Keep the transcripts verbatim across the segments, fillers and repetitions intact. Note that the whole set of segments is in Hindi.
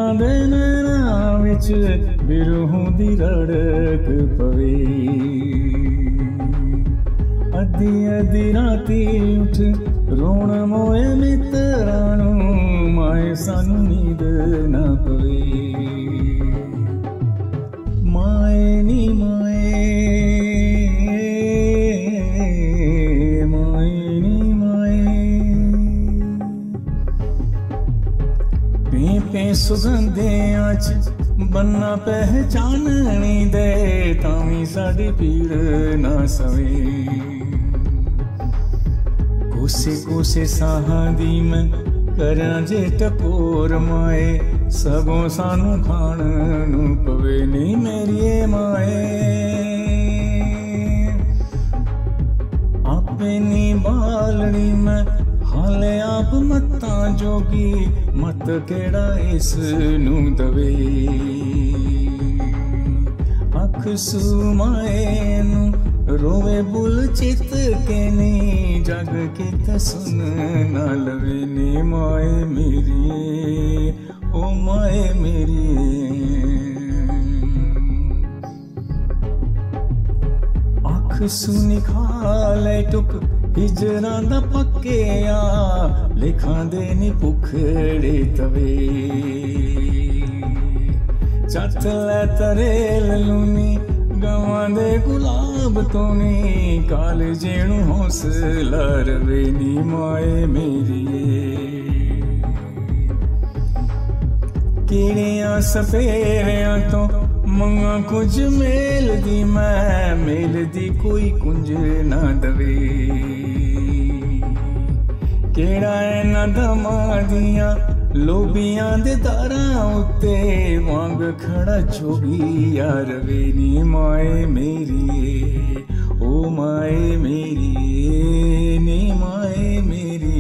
दे नैनां विच बिरहों दी रड़क पवे। अद्धी अद्धी राती उठ रोण मोए मित्रां नूं माए सानू नींद ना पवे। माए नी माए माए नी माए पे पे सुगंधियां च बन्ना पहचाननी दे तावी साडी पीड़ ना सवे। कोसे कोसे साहां दी मैं करां जे टकोर माए सगों सानू खाण नू पवे नी मेरिए माए। आपे नी बालनी मैं हाले आप मत्तां जोगी मत केड़ा इस नू दवे। अख सूमाए नू रोवे बुल चित के नी जग के तसुन ना लवे नी माए मेरी ओ माए मेरी। अख सुनी खाले टुक हिजरां दा पक्के आ लिखां दे नी भुखड़े तवे। चत लै तरेल लूनी गवां दे गुलाब तो नी काल जेणू हौसला रवे नी माए मेरी। कीड़ियां सपेरियां तो मंगा कुछ मेल दी मैं मेल दी कोई कुंज ना दवे। केड़ा है ना दमा दियां लोबियां दे दारां उत्ते वांग खड़ा जोगिया रवे नी माए मेरी ओ माए मेरी नी माए मेरी।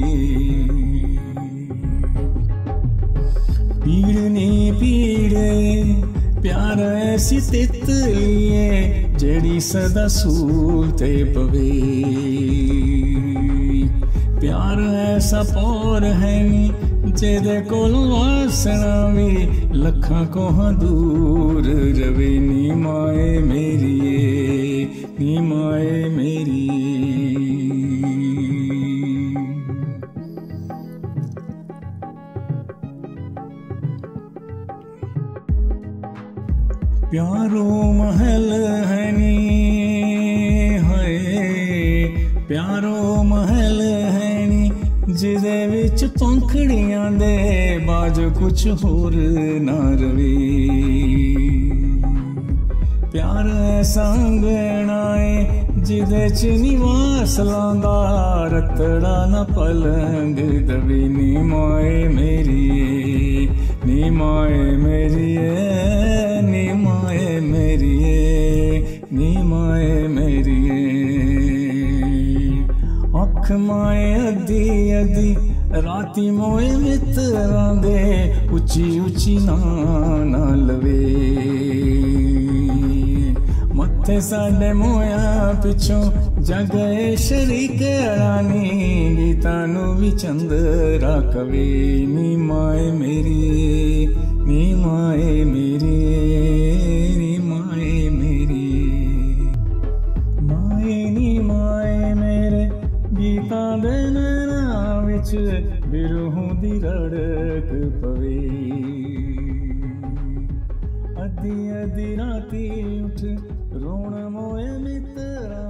पीड़ नी पीड़े प्यार ऐसी तितलिए जेड़ी सदा सूलते पवे। प्यार ऐसा पौर है नी जेदे कोल वासना भी लखां कोहां दूर रवे नी माए मेरी नी माए मेरी। प्यारो महल है नी हाय प्यारो महल है नी जिदे विच पंखड़ियां दे बाज कुछ होर ना रवे। प्यार ऐसा अंगनाए जिदे च निवास लांदा रतड़ा ना पलंग दवे नी माए मेरी नी माए मेरी नी माए मेरी नी माए मेरी। अख माए अद्धी अद्धी राती मोए मित्रां दे उची उची ना ना लवे। मत्थे साडे मोया पिछों जगए शरीक रानी गीतां नू भी चंद्रा कवे नी माए मेरी नी माए मेरी नी माए मेरी। माए नी माए मेरे गीतां दे नैनां विच बिरहों दी रड़क पवे। अद्धी अद्धी राती उठ रोण मोए मित्रां